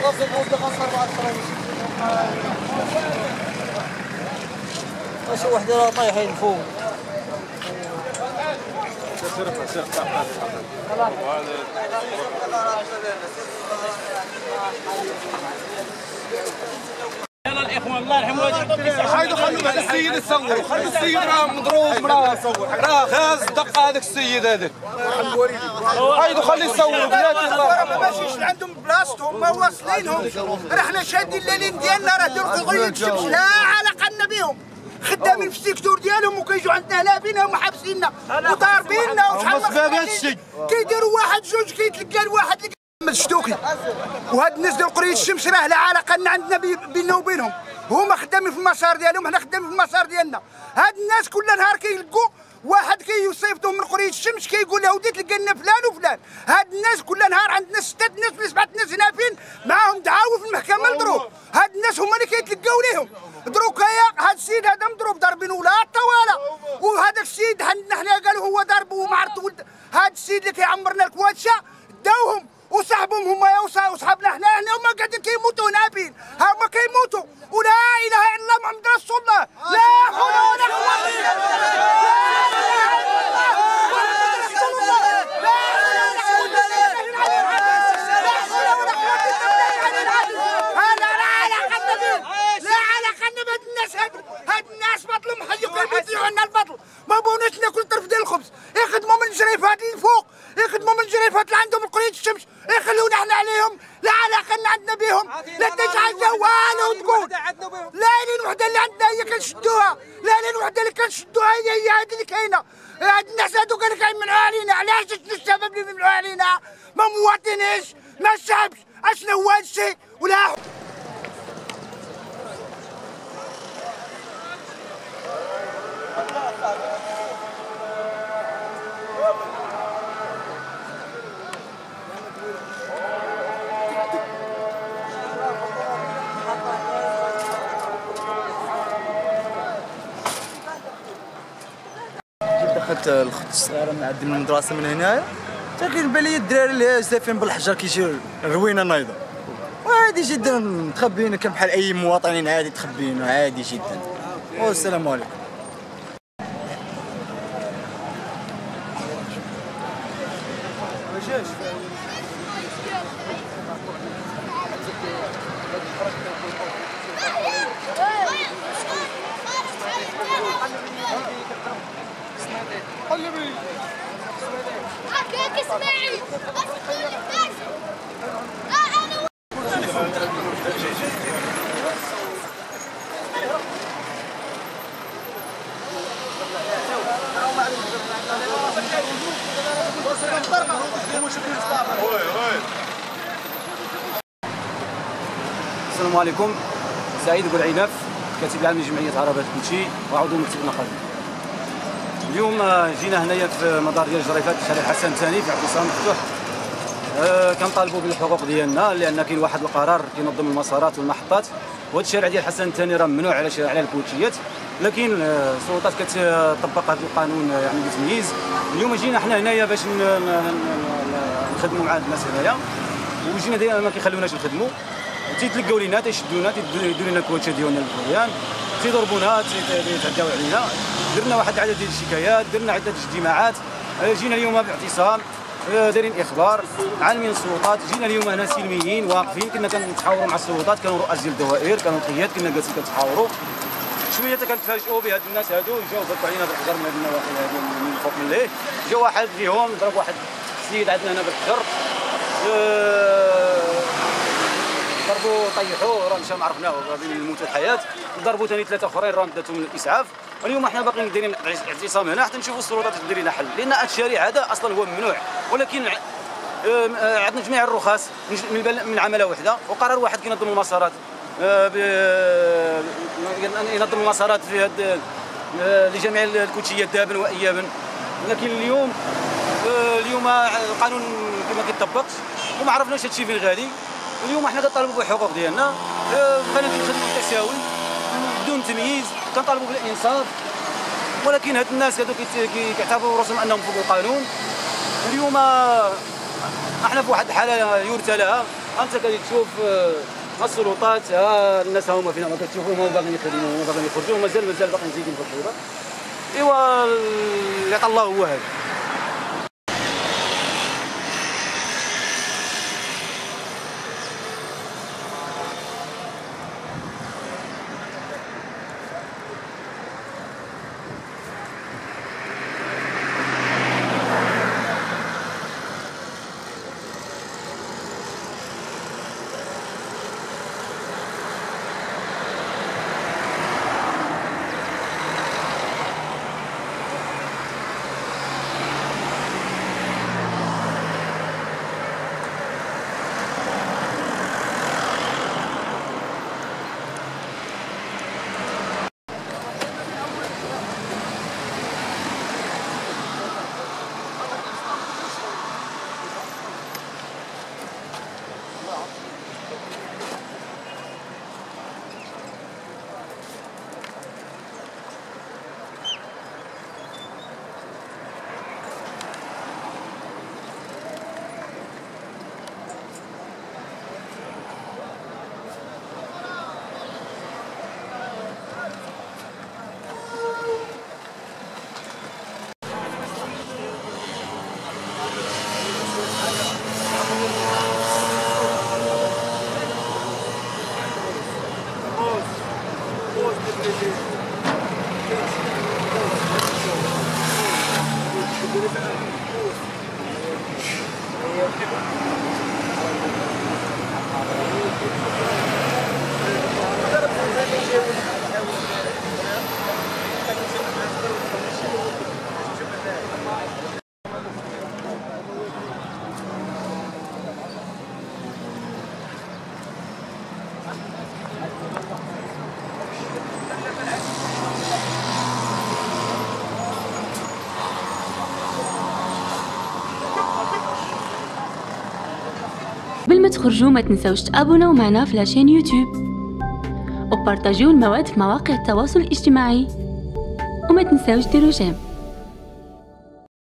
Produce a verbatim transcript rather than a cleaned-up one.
شي وحده طايحين فوق. يلا الاخوان الله يرحمه. حيدوا خلوا هذا السيد يصور، خلوا السيد راه مضروب راه راه غاز دق هذاك السيد هذاك. حيدوا خليه يصور بلاتي الله. ما ماشيش عندهم بلاصتهم ما واصلينهم، راه حنا شادين الليل ديالنا راه ديروا قضيه الشمس لا علاقه لنا بهم. خدامين في السيكتور ديالهم وكيجوا عندنا لابينا ومحابسيننا وضاربيننا وشحال من شيء كيديروا واحد جوج كيتلقى الواحد اللي محمد الشتوكي. وهاد الناس ديال قريه الشمس راه لا علاقه لنا عندنا بيننا وبينهم، هما خدامين في المسار ديالهم حنا خدامين في المسار ديالنا. هاد الناس كل نهار كيلقوا واحد كيصيفطهم من قريه الشمس كيقول له ودي تلقى لنا فلان وفلان. هاد الناس كل نهار عندنا ستة ناس ولا سبعة ناس نافين معاهم دعاوى في المحكمه مضروب. هاد الناس هما اللي كيتلقاو ليهم. دروكا هاد السيد هذا مضروب ضاربين ولاد طواله، وهذاك السيد عندنا حنا قالوا هو ضارب ومعرض ولد. هاد السيد اللي كيعمرنا الكواتشه داوهم وصاحبهم هما وصحابنا حنا هنا هما قاعدين كيموتوا نابين، هما كيموتوا ولا اله الا الله محمد رسول الله. لا حول ولا قوه الا بالله. هاد الناس بطلوا محيوا كيبيعوا لنا البطل، ما بغوناش ناكل طرف ديال الخبز، يخدموا من الجريفات اللي الفوق، يخدموا من الجريفات اللي عندهم قريه الشمس، يخلونا حنا عليهم، لا علاقه لنا عندنا بهم، لا تجعلنا والو تقول، لا لين وحده اللي عندنا هي كنشدوها، لا لين وحده اللي كنشدوها هي هي هذه اللي كاينه، هاد الناس هادو كانوا كيمنعوا علينا، علاش شنو السبب اللي يمنعوا علينا؟ ما مواطنينش، ما شعبش، اشنو هو هاد الشيء؟ ولا دخلت الخط الصغيره نعدي من المدرسه من هنايا حتى كيبان لي الدراري اللي زافين بالحجر كيجيو روينه نايضه، وعادي جدا متخبيين كان بحال اي مواطنين عادي تخبيين عادي جدا. والسلام عليكم. السلام عليكم. سعيد بوالعنف، كاتب العام لجمعيه عربات كلشي وعضو مكتب النقابه. اليوم جينا هنايا في مدار ديال جريفات في شارع حسن الثاني في اعتصام مفتوح. أه كنطالبوا بالحقوق ديالنا لان كاين واحد القرار كينظم المسارات والمحطات، وهذا الشارع ديال حسن الثاني راه ممنوع على على الكوتشيات، لكن السلطات كتطبق هذا القانون يعني بتمييز. اليوم جينا حنا هنايا باش نخدموا مع الناس هنايا، وجينا دايما ما كيخلوناش نخدموا، تيتلقاو لينا تيشدونا تيديروا لنا الكواتشه ديالنا الفريان، تيضربونا تيتعداو علينا. درنا واحد العدد ديال الشكايات، درنا عده اجتماعات، جينا اليوم باعتصام دايرين اخبار عالمين السلطات. جينا اليوم هنا سلميين واقفين، كنا كنتحاوروا مع السلطات، كانوا رؤاس ديال الدوائر، كانوا القياد، كنا جالسين كنتحاوروا شويه حتى كنتفاجئوا بهاد الناس هادو جاو ضربوا علينا بالحجر من هاد النواحي هادو من الفوق من الليل. جا واحد فيهم ضرب واحد السيد عندنا هنا بالحجر، ضربوا طيحوه راه مشى ما عرفناه بين الموت والحياه. ضربوا ثاني ثلاثه اخرين راه داتهم من الاسعاف. اليوم حنا باقيين دايرين اعتصام هنا حتى نشوفوا السلطات تدير لنا حل، لان هذا الشارع هذا اصلا هو ممنوع، ولكن عندنا جميع الرخص من من عمله وحده وقرار واحد كينظم المسارات، ينظم المسارات في هذا لجميع الكوتشيات دابا وايابا. لكن اليوم اليوم القانون ما كيطبقش وما عرفناش هذا الشيء فين غادي. اليوم حنا كنطالبوا بالحقوق ديالنا، بغينا نخدموا بالتساوي بدون تمييز، كنطالبوا بالانصاف، ولكن هاد الناس هادو كيعتبروا راسهم انهم فوق القانون. اليوم احنا في واحد الحاله يرثى لها، انت كتجي تشوف ها السلطات، ها الناس هما فينا ما كتشوفوهم هما باغيين يخدموا هما باغيين يخرجوا مازال مازال باقيين زايدين في الفوضى. ايوا اللي عطا الله هو هذا. قبل ما تخرجوا ما تنسوش تابوناو معنا في لاشين يوتيوب وبارطاجيو المواد في مواقع التواصل الاجتماعي وما تنسوش ديروا جيم.